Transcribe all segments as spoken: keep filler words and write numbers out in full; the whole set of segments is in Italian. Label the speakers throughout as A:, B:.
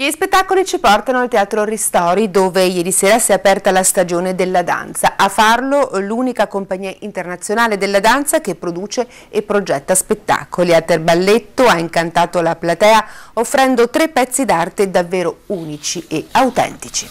A: Gli spettacoli ci portano al Teatro Ristori, dove ieri sera si è aperta la stagione della danza. A farlo l'unica compagnia internazionale della danza che produce e progetta spettacoli. Aterballetto ha incantato la platea offrendo tre pezzi d'arte davvero unici e autentici.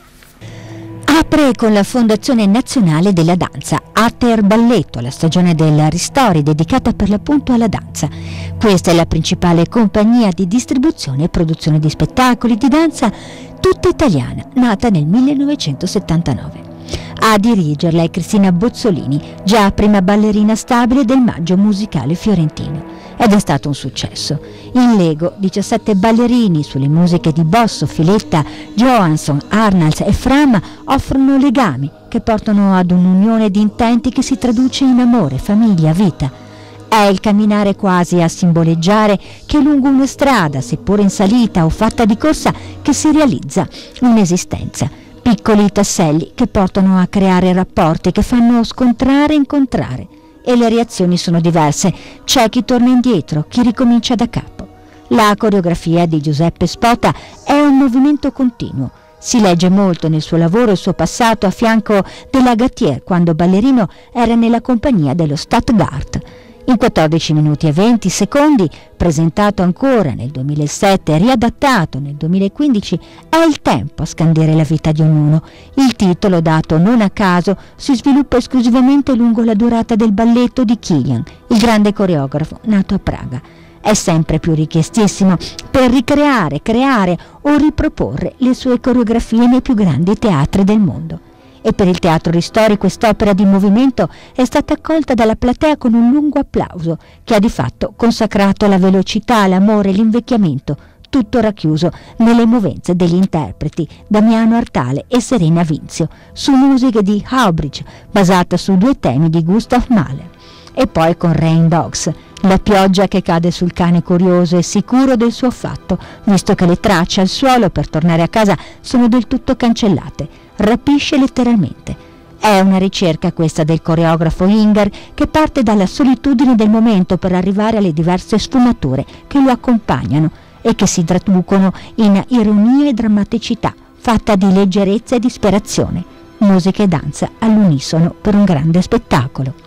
B: Apre con la Fondazione Nazionale della Danza, Aterballetto, la stagione del Ristori dedicata per l'appunto alla danza. Questa è la principale compagnia di distribuzione e produzione di spettacoli di danza tutta italiana, nata nel millenovecentosettantanove. A dirigerla è Cristina Bozzolini, già prima ballerina stabile del Maggio Musicale Fiorentino. Ed è stato un successo. In Lego, diciassette ballerini sulle musiche di Bosso, Filetta, Johansson, Arnalds e Fram offrono legami che portano ad un'unione di intenti che si traduce in amore, famiglia, vita. È il camminare quasi a simboleggiare che lungo una strada, seppur in salita o fatta di corsa, che si realizza un'esistenza. Piccoli tasselli che portano a creare rapporti che fanno scontrare e incontrare. E le reazioni sono diverse. C'è chi torna indietro, chi ricomincia da capo. La coreografia di Giuseppe Spota è un movimento continuo. Si legge molto nel suo lavoro il suo passato a fianco della Gattier, quando ballerino era nella compagnia dello Stadtgarde. In quattordici minuti e venti secondi, presentato ancora nel duemilasette e riadattato nel duemilaquindici, è il tempo a scandire la vita di ognuno. Il titolo, dato non a caso, si sviluppa esclusivamente lungo la durata del balletto di Kilian, il grande coreografo nato a Praga. È sempre più richiestissimo per ricreare, creare o riproporre le sue coreografie nei più grandi teatri del mondo. E per il Teatro Ristori quest'opera di movimento è stata accolta dalla platea con un lungo applauso che ha di fatto consacrato la velocità, l'amore e l'invecchiamento, tutto racchiuso nelle movenze degli interpreti Damiano Artale e Serena Vinzio, su musiche di Haubridge, basata su due temi di Gustav Mahler. E poi con Rain Dogs, la pioggia che cade sul cane curioso e sicuro del suo fatto, visto che le tracce al suolo per tornare a casa sono del tutto cancellate. Rapisce letteralmente. È una ricerca questa del coreografo Inger che parte dalla solitudine del momento per arrivare alle diverse sfumature che lo accompagnano e che si traducono in ironia e drammaticità, fatta di leggerezza e disperazione. Musica e danza all'unisono per un grande spettacolo.